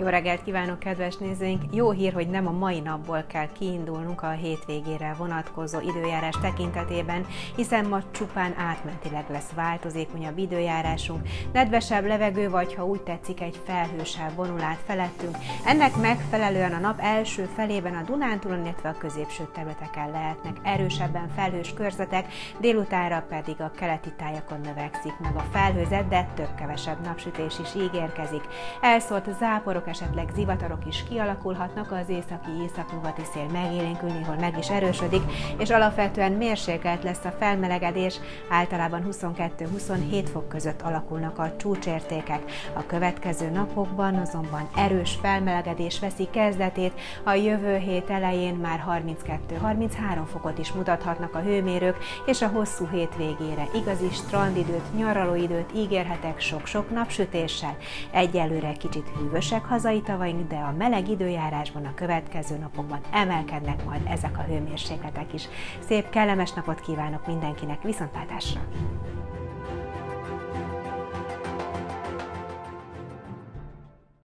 Jó reggelt kívánok, kedves nézőink! Jó hír, hogy nem a mai napból kell kiindulnunk a hétvégére vonatkozó időjárás tekintetében, hiszen ma csupán átmentileg lesz változékonyabb időjárásunk, nedvesebb levegő, vagy ha úgy tetszik, egy felhősebb vonul át felettünk. Ennek megfelelően a nap első felében a Dunántúlon, illetve a középső területeken lehetnek erősebben felhős körzetek, délutánra pedig a keleti tájakon növekszik meg a felhőzet, de több-kevesebb napsütés is ígérkezik. Elszórt záporok, esetleg zivatarok is kialakulhatnak, az északi-északnyugati szél megélénkül, néhol meg is erősödik, és alapvetően mérsékelt lesz a felmelegedés, általában 22-27 fok között alakulnak a csúcsértékek. A következő napokban azonban erős felmelegedés veszi kezdetét, a jövő hét elején már 32-33 fokot is mutathatnak a hőmérők, és a hosszú hét végére igazi strandidőt, nyaralóidőt ígérhetek sok-sok napsütéssel. Egyelőre kicsit hűvösek hazai tavaink, de a meleg időjárásban a következő napokban emelkednek majd ezek a hőmérsékletek is. Szép, kellemes napot kívánok mindenkinek, viszontlátásra!